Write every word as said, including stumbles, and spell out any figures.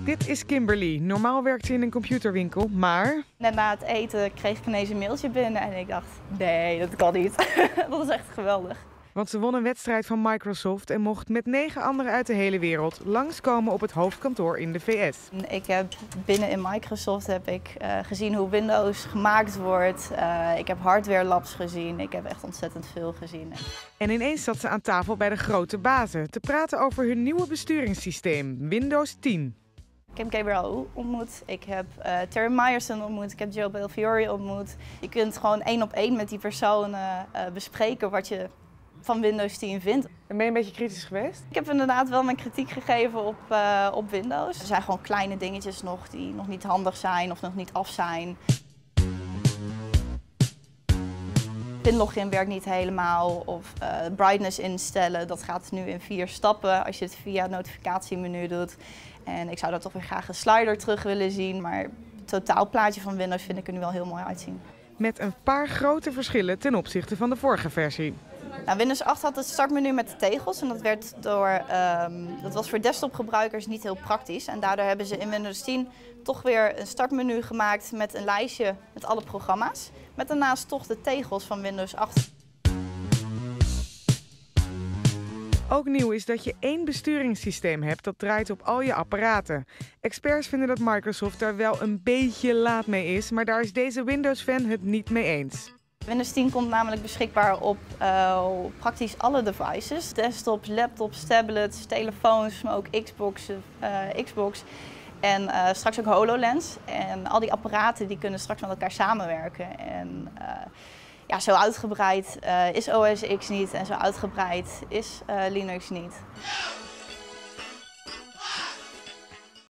Dit is Kimberly. Normaal werkt ze in een computerwinkel, maar... Net na het eten kreeg ik ineens een mailtje binnen en ik dacht, nee, dat kan niet. Dat is echt geweldig. Want ze won een wedstrijd van Microsoft en mocht met negen anderen uit de hele wereld langskomen op het hoofdkantoor in de V S. Ik heb binnen in Microsoft heb ik uh, gezien hoe Windows gemaakt wordt. Uh, ik heb hardware labs gezien. Ik heb echt ontzettend veel gezien. En ineens zat ze aan tafel bij de grote bazen te praten over hun nieuwe besturingssysteem, Windows tien. Ik heb Gabriel ontmoet, ik heb uh, Terry Myerson ontmoet, ik heb Joe Belfiore ontmoet. Je kunt gewoon één op één met die persoon uh, uh, bespreken wat je van Windows tien vindt. En ben je een beetje kritisch geweest? Ik heb inderdaad wel mijn kritiek gegeven op, uh, op Windows. Er zijn gewoon kleine dingetjes nog die nog niet handig zijn of nog niet af zijn. Pinlogin werkt niet helemaal of uh, brightness instellen. Dat gaat nu in vier stappen als je het via het notificatiemenu doet. En ik zou daar toch weer graag een slider terug willen zien, maar het totaalplaatje van Windows vind ik er nu wel heel mooi uitzien. Met een paar grote verschillen ten opzichte van de vorige versie. Nou, Windows acht had het startmenu met de tegels en dat, werd door, um, dat was voor desktopgebruikers niet heel praktisch. En daardoor hebben ze in Windows tien toch weer een startmenu gemaakt met een lijstje met alle programma's. Met daarnaast toch de tegels van Windows acht. Ook nieuw is dat je één besturingssysteem hebt dat draait op al je apparaten. Experts vinden dat Microsoft daar wel een beetje laat mee is, maar daar is deze Windows-fan het niet mee eens. Windows tien komt namelijk beschikbaar op uh, praktisch alle devices. Desktops, laptops, tablets, telefoons, maar ook Xbox, uh, Xbox en uh, straks ook HoloLens. En al die apparaten die kunnen straks met elkaar samenwerken. En, uh, ja, zo uitgebreid uh, is O S X niet en zo uitgebreid is uh, Linux niet.